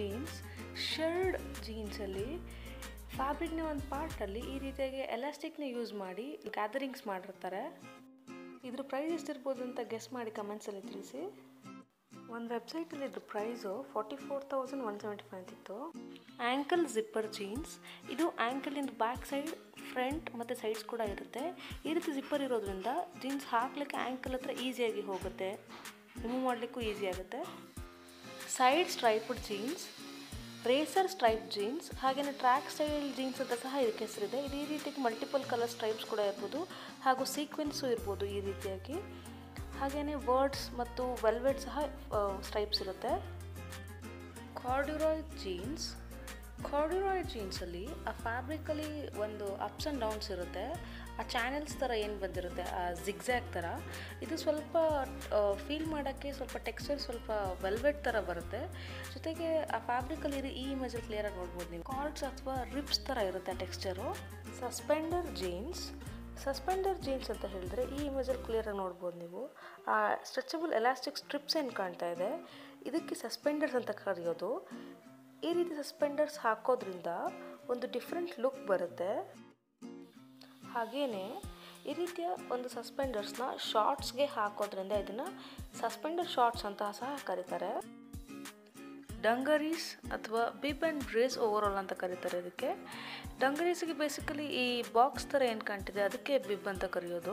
ಜೀನ್ಸಲ್ಲಿ ಫ್ಯಾಬ್ರಿಕ್ನ ಒಂದು ಪಾರ್ಟಲ್ಲಿ ಈ ರೀತಿಯಾಗಿ ಎಲಾಸ್ಟಿಕ್ನ ಯೂಸ್ ಮಾಡಿ ಗ್ಯಾದರಿಂಗ್ಸ್ ಮಾಡಿರ್ತಾರೆ. ಇದ್ರ ಪ್ರೈಸ್ ಎಷ್ಟಿರ್ಬೋದು ಅಂತ ಗೆಸ್ ಮಾಡಿ ಕಮೆಂಟ್ಸಲ್ಲಿ ತಿಳಿಸಿ. ಒಂದು ವೆಬ್ಸೈಟಲ್ಲಿ ಇದ್ರ ಪ್ರೈಸು 44,175 ಇತ್ತು. ಆ್ಯಂಕಲ್ ಜಿಪ್ಪರ್ ಜೀನ್ಸ್, ಇದು ಆ್ಯಂಕಲಿಂದ ಬ್ಯಾಕ್ ಸೈಡ್, ಫ್ರಂಟ್ ಮತ್ತು ಸೈಡ್ಸ್ ಕೂಡ ಇರುತ್ತೆ. ಈ ರೀತಿ ಜಿಪ್ಪರ್ ಇರೋದ್ರಿಂದ ಜೀನ್ಸ್ ಹಾಕ್ಲಿಕ್ಕೆ ಆ್ಯಂಕಲ್ ಹತ್ರ ಈಸಿಯಾಗಿ ಹೋಗುತ್ತೆ, ರಿಮೂವ್ ಮಾಡಲಿಕ್ಕೂ ಈಸಿ ಆಗುತ್ತೆ. Side striped jeans, racer stripe jeans, ಹಾಗೆಯೇ ಟ್ರ್ಯಾಕ್ ಸ್ಟೈಲ್ ಜೀನ್ಸ್ ಅಂತ ಸಹ ಇದಕ್ಕೆ ಹೆಸರಿದೆ. ಇದು ಈ ರೀತಿಯಾಗಿ ಮಲ್ಟಿಪಲ್ ಕಲರ್ ಸ್ಟ್ರೈಪ್ಸ್ ಕೂಡ ಇರ್ಬೋದು, ಹಾಗೂ ಸೀಕ್ವೆನ್ಸು ಇರ್ಬೋದು ಈ ರೀತಿಯಾಗಿ. ಹಾಗೆಯೇ ವರ್ಡ್ಸ್ ಮತ್ತು ವೆಲ್ವೆಟ್ ಸಹ ಸ್ಟ್ರೈಪ್ಸ್ ಇರುತ್ತೆ. ಕಾರ್ಡ್ಯುರಾಯ್ ಜೀನ್ಸಲ್ಲಿ ಆ ಫ್ಯಾಬ್ರಿಕಲ್ಲಿ ಒಂದು ಅಪ್ಸ್ ಆ್ಯಂಡ್ ಡೌನ್ಸ್ ಇರುತ್ತೆ. ಆ ಚಾನೆಲ್ಸ್ ಥರ ಏನು ಬಂದಿರುತ್ತೆ ಆ ಜಿಗ್ಜ್ಯಾಗ್ ಥರ, ಇದು ಸ್ವಲ್ಪ ಫೀಲ್ ಮಾಡೋಕ್ಕೆ ಸ್ವಲ್ಪ ಟೆಕ್ಸ್ಚರ್ ಸ್ವಲ್ಪ ವೆಲ್ವೆಟ್ ಥರ ಬರುತ್ತೆ. ಜೊತೆಗೆ ಆ ಫ್ಯಾಬ್ರಿಕಲ್ಲಿ ಈ ಇಮೇಜಲ್ಲಿ ಕ್ಲಿಯರಾಗಿ ನೋಡ್ಬೋದು ನೀವು ಕಾರ್ಡ್ಸ್ ಅಥವಾ ರಿಪ್ಸ್ ಥರ ಇರುತ್ತೆ ಆ ಟೆಕ್ಸ್ಚರು. ಸಸ್ಪೆಂಡರ್ ಜೀನ್ಸ್ ಅಂತ ಹೇಳಿದ್ರೆ ಈ ಇಮೇಜಲ್ಲಿ ಕ್ಲಿಯರಾಗಿ ನೋಡ್ಬೋದು ನೀವು. ಆ ಸ್ಟ್ರೆಚಬಲ್ ಎಲಾಸ್ಟಿಕ್ ಸ್ಟ್ರಿಪ್ಸ್ ಏನು ಕಾಣ್ತಾ ಇದೆ, ಇದಕ್ಕೆ ಸಸ್ಪೆಂಡರ್ಸ್ ಅಂತ ಕರೆಯೋದು. ಈ ರೀತಿ ಸಸ್ಪೆಂಡರ್ಸ್ ಹಾಕೋದ್ರಿಂದ ಒಂದು ಡಿಫ್ರೆಂಟ್ ಲುಕ್ ಬರುತ್ತೆ. ಹಾಗೆಯೇ ಈ ರೀತಿಯ ಒಂದು ಸಸ್ಪೆಂಡರ್ಸ್ನ ಶಾರ್ಟ್ಸ್ಗೆ ಹಾಕೋದ್ರಿಂದ ಇದನ್ನು ಸಸ್ಪೆಂಡರ್ ಶಾರ್ಟ್ಸ್ ಅಂತ ಸಹ ಕರೀತಾರೆ. ಡಂಗರೀಸ್ ಅಥವಾ ಬಿಬ್ ಆ್ಯಂಡ್ ಬ್ರೇಸ್ ಓವರಾಲ್ ಅಂತ ಕರೀತಾರೆ ಇದಕ್ಕೆ. ಡಂಗರೀಸ್ಗೆ ಬೇಸಿಕಲಿ ಈ ಬಾಕ್ಸ್ ಥರ ಏನು ಕಾಣ್ತಿದೆ ಅದಕ್ಕೆ ಬಿಬ್ ಅಂತ ಕರೆಯೋದು.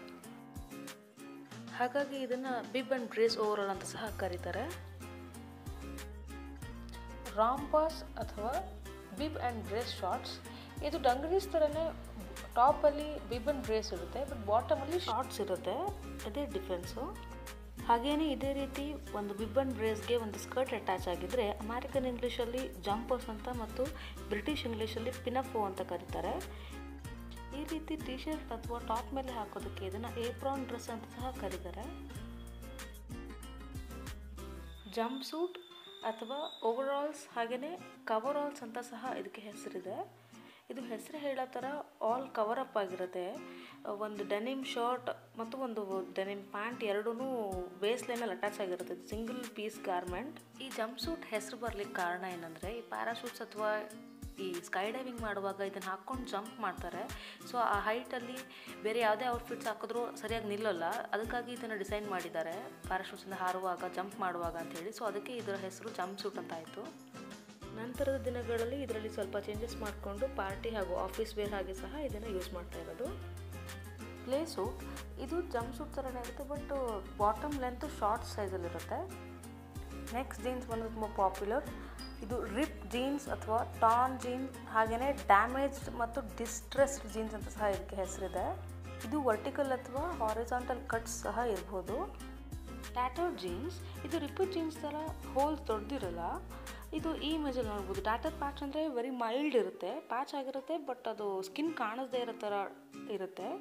ಹಾಗಾಗಿ ಇದನ್ನು ಬಿಬ್ ಆ್ಯಂಡ್ ಬ್ರೇಸ್ ಓವರಾಲ್ ಅಂತ ಸಹ ಕರೀತಾರೆ. ರಾಂಪಾಸ್ ಅಥವಾ ಬಿಬ್ ಆ್ಯಂಡ್ ಬ್ರೇಸ್ ಶಾರ್ಟ್ಸ್, ಇದು ಡಂಗರೀಸ್ ಥರನೇ ಟಾಪಲ್ಲಿ ಬಿಬ್ ಆ್ಯಂಡ್ ಬ್ರೇಸ್ ಇರುತ್ತೆ, ಬಟ್ ಬಾಟಮಲ್ಲಿ ಶಾರ್ಟ್ಸ್ ಇರುತ್ತೆ, ಅದೇ ಡಿಫ್ರೆನ್ಸು. ಹಾಗೆಯೇ ಇದೇ ರೀತಿ ಒಂದು ಬಿಬ್ ಆ್ಯಂಡ್ ಬ್ರೇಸ್ಗೆ ಒಂದು ಸ್ಕರ್ಟ್ ಅಟ್ಯಾಚ್ ಆಗಿದ್ದರೆ ಅಮೇರಿಕನ್ ಇಂಗ್ಲೀಷಲ್ಲಿ ಜಂಪರ್ಸ್ ಅಂತ ಮತ್ತು ಬ್ರಿಟಿಷ್ ಇಂಗ್ಲೀಷಲ್ಲಿ ಪಿನಫೋ ಅಂತ ಕರೀತಾರೆ. ಈ ರೀತಿ ಟಿ ಶರ್ಟ್ ಅಥವಾ ಟಾಪ್ ಮೇಲೆ ಹಾಕೋದಕ್ಕೆ ಇದನ್ನು ಏಪ್ರಾನ್ ಡ್ರೆಸ್ ಅಂತ ಸಹ ಕರೀತಾರೆ. ಜಂಪ್ ಸೂಟ್ ಅಥವಾ ಓವರಾಲ್ಸ್ ಹಾಗೆಯೇ ಕವರಾಲ್ಸ್ ಅಂತ ಸಹ ಇದಕ್ಕೆ ಹೆಸರಿದೆ. ಇದು ಹೆಸರು ಹೇಳೋ ಥರ ಆಲ್ ಕವರ್ ಅಪ್ ಆಗಿರುತ್ತೆ. ಒಂದು ಡೆನಿಮ್ ಶರ್ಟ್ ಮತ್ತು ಒಂದು ಡೆನಿಮ್ ಪ್ಯಾಂಟ್ ಎರಡೂ ವೇಸ್ಟ್ ಲೈನಲ್ಲಿ ಅಟ್ಯಾಚ್ ಆಗಿರುತ್ತೆ, ಸಿಂಗಲ್ ಪೀಸ್ ಗಾರ್ಮೆಂಟ್. ಈ ಜಂಪ್ ಸೂಟ್ ಹೆಸರು ಬರಲಿಕ್ಕೆ ಕಾರಣ ಏನಂದರೆ ಈ ಪ್ಯಾರಾಶೂಟ್ಸ್ ಅಥವಾ ಈ ಸ್ಕೈ ಡೈವಿಂಗ್ ಮಾಡುವಾಗ ಇದನ್ನು ಹಾಕ್ಕೊಂಡು ಜಂಪ್ ಮಾಡ್ತಾರೆ. ಸೊ ಆ ಹೈಟಲ್ಲಿ ಬೇರೆ ಯಾವುದೇ ಔಟ್ಫಿಟ್ಸ್ ಹಾಕಿದ್ರೂ ಸರಿಯಾಗಿ ನಿಲ್ಲಲ್ಲ, ಅದಕ್ಕಾಗಿ ಇದನ್ನು ಡಿಸೈನ್ ಮಾಡಿದ್ದಾರೆ ಪ್ಯಾರಾಶೂಟ್ಸಿಂದ ಹಾರುವಾಗ ಜಂಪ್ ಮಾಡುವಾಗ ಅಂಥೇಳಿ. ಸೊ ಅದಕ್ಕೆ ಇದರ ಹೆಸರು ಜಂಪ್ ಸೂಟ್ ಅಂತ ಆಯಿತು. ನಂತರದ ದಿನಗಳಲ್ಲಿ ಇದರಲ್ಲಿ ಸ್ವಲ್ಪ ಚೇಂಜಸ್ ಮಾಡಿಕೊಂಡು ಪಾರ್ಟಿ ಹಾಗೂ ಆಫೀಸ್ ವೇರ್ ಹಾಗೆ ಸಹ ಇದನ್ನು ಯೂಸ್ ಮಾಡ್ತಾ ಇರೋದು. ಪ್ಲೇ ಸೂಟ್, ಇದು ಜಂಪ್ ಸೂಟ್ ಥರನೇ ಇರುತ್ತೆ, ಬಟ್ ಬಾಟಮ್ ಲೆಂತ್ ಶಾರ್ಟ್ ಸೈಜಲ್ಲಿರುತ್ತೆ. ನೆಕ್ಸ್ಟ್ ಜೀನ್ಸ್ ಬಂದು ತುಂಬ ಪಾಪ್ಯುಲರ್. ಇದು ರಿಪ್ ಜೀನ್ಸ್ ಅಥವಾ ಟಾನ್ ಜೀನ್ಸ್ ಹಾಗೆಯೇ ಡ್ಯಾಮೇಜ್ಡ್ ಮತ್ತು ಡಿಸ್ಟ್ರೆಸ್ಡ್ ಜೀನ್ಸ್ ಅಂತ ಸಹ ಇದಕ್ಕೆ ಹೆಸರಿದೆ. ಇದು ವರ್ಟಿಕಲ್ ಅಥವಾ ಹಾರಿಜಾಂಟಲ್ ಕಟ್ಸ್ ಸಹ ಇರ್ಬೋದು. ಟ್ಯಾಟರ್ಡ್ ಜೀನ್ಸ್, ಇದು ರಿಪೀಟ್ ಜೀನ್ಸ್ ಥರ ಹೋಲ್ಸ್ ದೊಡ್ಡದಿರಲ್ಲ. ಇದು ಈ ಇಮೇಜಲ್ಲಿ ನೋಡ್ಬೋದು. ಟ್ಯಾಟರ್ ಪ್ಯಾಚ್ ಅಂದರೆ ವೆರಿ ಮೈಲ್ಡ್ ಇರುತ್ತೆ, ಪ್ಯಾಚ್ ಆಗಿರುತ್ತೆ, ಬಟ್ ಅದು ಸ್ಕಿನ್ ಕಾಣಿಸದೇ ಇರೋ ಥರ ಇರುತ್ತೆ.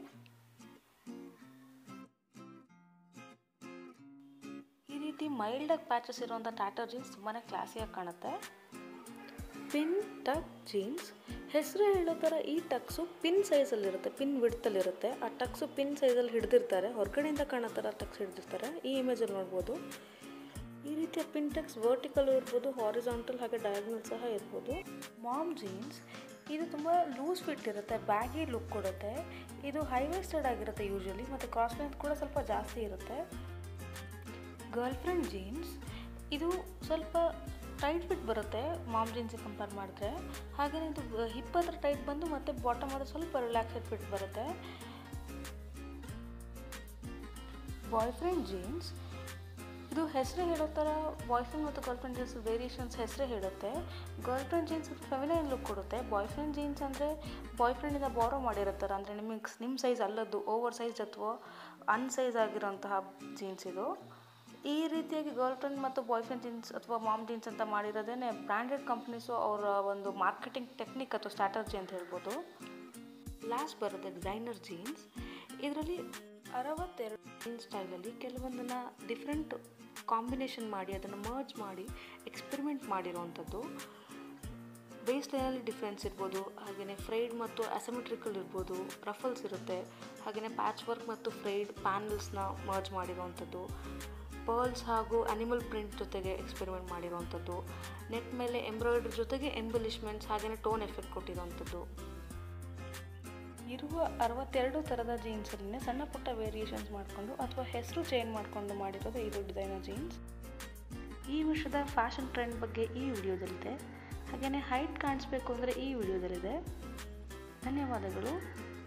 ಈ ರೀತಿ ಮೈಲ್ಡಾಗಿ ಪ್ಯಾಚಸ್ ಇರುವಂಥ ಟ್ಯಾಟರ್ ಜೀನ್ಸ್ ತುಂಬಾ ಕ್ಲಾಸಿಯಾಗಿ ಕಾಣುತ್ತೆ. ಪಿನ್ ಟಕ್ ಜೀನ್ಸ್, ಹೆಸರು ಹೇಳೋ ಥರ ಈ ಟಕ್ಸು ಪಿನ್ ಸೈಜಲ್ಲಿರುತ್ತೆ, ಪಿನ್ ವಿಡ್ತಲ್ಲಿರುತ್ತೆ. ಆ ಟಕ್ಸು ಪಿನ್ ಸೈಜಲ್ಲಿ ಹಿಡಿದಿರ್ತಾರೆ, ಹೊರಗಡೆಯಿಂದ ಕಾಣೋ ಥರ ಟಕ್ಸ್ ಹಿಡಿದಿರ್ತಾರೆ. ಈ ಇಮೇಜಲ್ಲಿ ನೋಡ್ಬೋದು. ಈ ರೀತಿಯ ಪಿನ್ ಟಕ್ಸ್ ವರ್ಟಿಕಲ್ ಇರ್ಬೋದು, ಹಾರಿಜಾಂಟಲ್ ಹಾಗೆ ಡಯಾಗ್ನಲ್ ಸಹ ಇರ್ಬೋದು. ಮಾಮ್ ಜೀನ್ಸ್, ಇದು ತುಂಬ ಲೂಸ್ ಫಿಟ್ ಇರುತ್ತೆ, ಬ್ಯಾಗಿ ಲುಕ್ ಕೊಡುತ್ತೆ. ಇದು ಹೈ ವೇಸ್ಟೆಡ್ ಆಗಿರುತ್ತೆ ಯೂಶ್ವಲಿ, ಮತ್ತು ಕ್ರಾಸ್ ಲೆಂತ್ ಕೂಡ ಸ್ವಲ್ಪ ಜಾಸ್ತಿ ಇರುತ್ತೆ. ಗರ್ಲ್ಫ್ರೆಂಡ್ ಜೀನ್ಸ್, ಇದು ಸ್ವಲ್ಪ ಟೈಟ್ ಫಿಟ್ ಬರುತ್ತೆ ಮಾಮ್ ಜೀನ್ಸಿಗೆ ಕಂಪೇರ್ ಮಾಡಿದ್ರೆ. ಹಾಗೆಯೇ ಇದು ಹಿಪ್ ಹತ್ರ ಟೈಟ್ ಬಂದು ಮತ್ತು ಬಾಟಮ್ ಹತ್ರ ಸ್ವಲ್ಪ ರಿಲ್ಯಾಕ್ಸೆಡ್ ಫಿಟ್ ಬರುತ್ತೆ. ಬಾಯ್ ಫ್ರೆಂಡ್ ಜೀನ್ಸ್, ಇದು ಹೆಸರು ಹೇಳೋ ಥರ ಬಾಯ್ ಫ್ರೆಂಡ್ ಮತ್ತು ಗರ್ಲ್ ಫ್ರೆಂಡ್ ಜೀನ್ಸ್ ವೇರಿಯೇಷನ್ಸ್ ಹೆಸರೇ ಹೇಳುತ್ತೆ. Girlfriend jeans feminine look ಕೊಡುತ್ತೆ. ಬಾಯ್ ಫ್ರೆಂಡ್ ಜೀನ್ಸ್ ಅಂದರೆ ಬಾಯ್ ಫ್ರೆಂಡಿಂದ ಬಾರೋ ಮಾಡಿರುತ್ತಾರೆ, ಅಂದರೆ ನಿಮ್ಮ ಸೈಜ್ ಅಲ್ಲದ್ದು ಓವರ್ ಸೈಜ್ ಅಥವಾ ಅನ್ಸೈಜ್ ಆಗಿರೋಂತಹ ಜೀನ್ಸ್ ಇದು. ಈ ರೀತಿಯಾಗಿ ಗರ್ಲ್ ಫ್ರೆಂಡ್ ಮತ್ತು ಬಾಯ್ ಫ್ರೆಂಡ್ ಜೀನ್ಸ್ ಅಥವಾ ಮಾಮ್ ಜೀನ್ಸ್ ಅಂತ ಮಾಡಿರೋದೇ ಬ್ರ್ಯಾಂಡೆಡ್ ಕಂಪ್ನೀಸು ಅವರ ಒಂದು ಮಾರ್ಕೆಟಿಂಗ್ ಟೆಕ್ನಿಕ್ ಅಥವಾ ಸ್ಟ್ರಾಟಜಿ ಅಂತ ಹೇಳ್ಬೋದು. ಲಾಸ್ಟ್ ಬರುತ್ತೆ ಡಿಸೈನರ್ ಜೀನ್ಸ್. ಇದರಲ್ಲಿ 62 ಜೀನ್ಸ್ ಸ್ಟೈಲಲ್ಲಿ ಕೆಲವೊಂದನ್ನು ಡಿಫ್ರೆಂಟ್ ಕಾಂಬಿನೇಷನ್ ಮಾಡಿ ಅದನ್ನು ಮರ್ಜ್ ಮಾಡಿ ಎಕ್ಸ್ಪೆರಿಮೆಂಟ್ ಮಾಡಿರೋವಂಥದ್ದು. ಬೇಸ್ ಲೈನಲ್ಲಿ ಡಿಫ್ರೆನ್ಸ್ ಇರ್ಬೋದು, ಹಾಗೆಯೇ ಫ್ರೈಡ್ ಮತ್ತು ಅಸಿಮೆಟ್ರಿಕಲ್ ಇರ್ಬೋದು, ರಫಲ್ಸ್ ಇರುತ್ತೆ, ಹಾಗೆಯೇ ಪ್ಯಾಚ್ ವರ್ಕ್ ಮತ್ತು ಫ್ರೈಡ್ ಪ್ಯಾನಲ್ಸ್ನ ಮರ್ಜ್ ಮಾಡಿರೋವಂಥದ್ದು, ಪರ್ಲ್ಸ್ ಹಾಗೂ ಅನಿಮಲ್ ಪ್ರಿಂಟ್ ಜೊತೆಗೆ ಎಕ್ಸ್ಪೆರಿಮೆಂಟ್ ಮಾಡಿರೋವಂಥದ್ದು, ನೆಟ್ ಮೇಲೆ ಎಂಬ್ರಾಯ್ಡ್ರಿ ಜೊತೆಗೆ ಎಂಬಲಿಷ್ಮೆಂಟ್ಸ್ ಹಾಗೆಯೇ ಟೋನ್ ಎಫೆಕ್ಟ್ ಕೊಟ್ಟಿರೋವಂಥದ್ದು. ಇರುವ 62 ಥರದ ಜೀನ್ಸಲ್ಲಿನೇ ಸಣ್ಣ ಪುಟ್ಟ ವೇರಿಯೇಷನ್ಸ್ ಮಾಡಿಕೊಂಡು ಅಥವಾ ಹೆಸರು ಚೇಂಜ್ ಮಾಡಿಕೊಂಡು ಮಾಡಿರೋದು ಇದು ಡಿಸೈನರ್ ಜೀನ್ಸ್. ಈ ವರ್ಷದ ಫ್ಯಾಷನ್ ಟ್ರೆಂಡ್ ಬಗ್ಗೆ ಈ ವಿಡಿಯೋದಲ್ಲಿದೆ, ಹಾಗೆಯೇ ಹೈಟ್ ಕಾಣಿಸ್ಬೇಕು ಅಂದರೆ ಈ ವಿಡಿಯೋದಲ್ಲಿದೆ. ಧನ್ಯವಾದಗಳು.